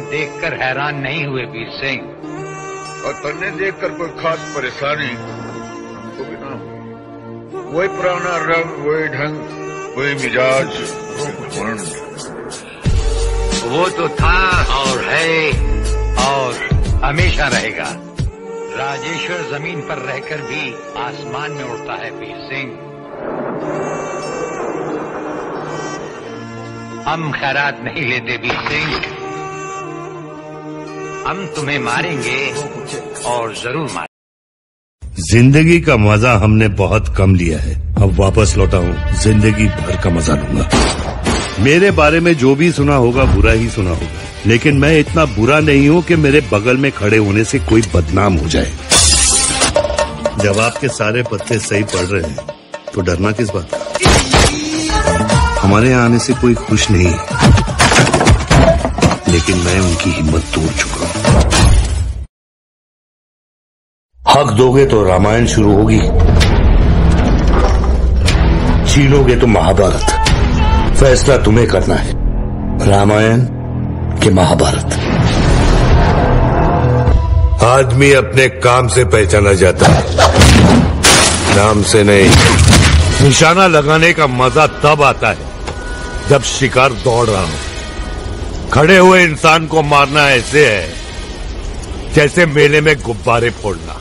देखकर हैरान नहीं हुए वीर सिंह? और तन्ने देखकर कोई खास परेशानी तो भी ना? वही पुराना रंग, वही ढंग, वही मिजाज, वो तो था और है और हमेशा रहेगा। राजेश्वर जमीन पर रहकर भी आसमान में उड़ता है वीर सिंह। हम खैरात नहीं लेते वीर सिंह, हम तुम्हें मारेंगे और जरूर मारेंगे। जिंदगी का मजा हमने बहुत कम लिया है, अब वापस लौटा हूँ, जिंदगी भर का मजा लूंगा। मेरे बारे में जो भी सुना होगा बुरा ही सुना होगा, लेकिन मैं इतना बुरा नहीं हूँ कि मेरे बगल में खड़े होने से कोई बदनाम हो जाए। जब आपके सारे पत्ते सही पड़ रहे हैं तो डरना किस बात का? हमारे यहाँ आने से कोई खुश नहीं है, लेकिन मैं उनकी हिम्मत तोड़ चुका हूँ। हक दोगे तो रामायण शुरू होगी, छीनोगे तो महाभारत। फैसला तुम्हें करना है, रामायण कि महाभारत। आदमी अपने काम से पहचाना जाता है, नाम से नहीं। निशाना लगाने का मजा तब आता है जब शिकार दौड़ रहा हो। खड़े हुए इंसान को मारना ऐसे है जैसे मेले में गुब्बारे फोड़ना।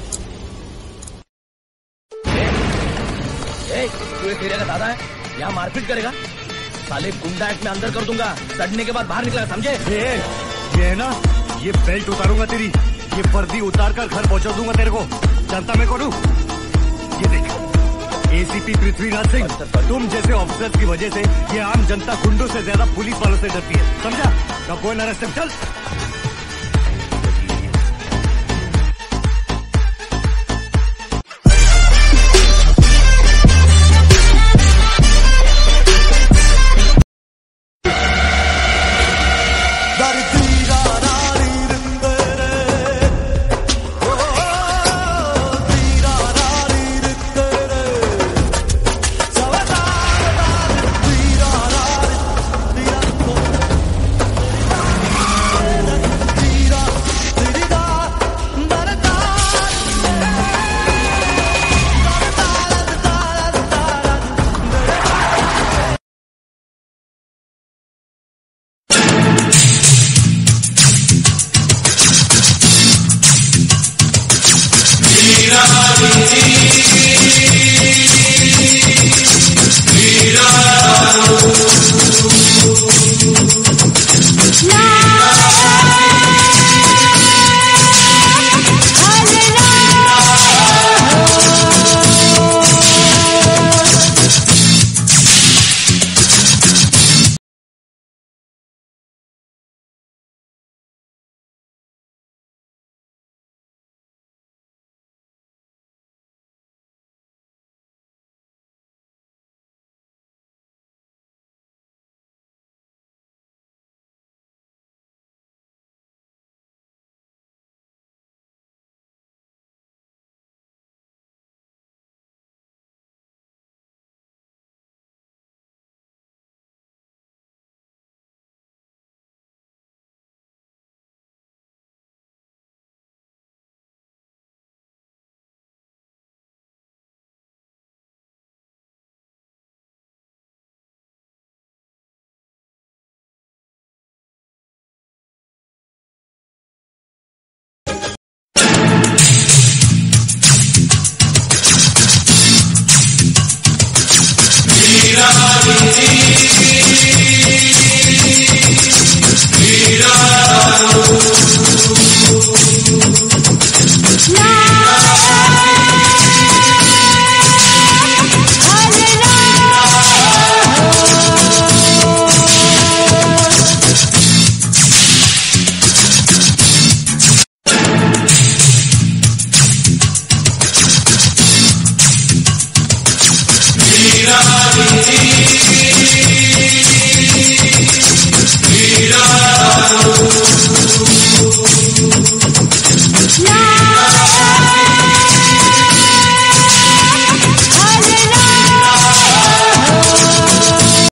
तू एक एरिया का दादा है, यहाँ मारपीट करेगा? साले गुंडा एक्ट में अंदर कर दूंगा, सड़ने के बाद बाहर निकलेगा, समझे? ये है ना, ये बेल्ट उतारूंगा तेरी, ये वर्दी उतार कर घर पहुंचा दूंगा तेरे को। जानता मैं कौन हूँ? ये देख, एसीपी पृथ्वीराज सिंह। तुम जैसे ऑफिसर्स की वजह से ये आम जनता गुंडों से ज्यादा पुलिस वालों से डरती है, समझा? ना कोई ना रास्ते चल। वीरा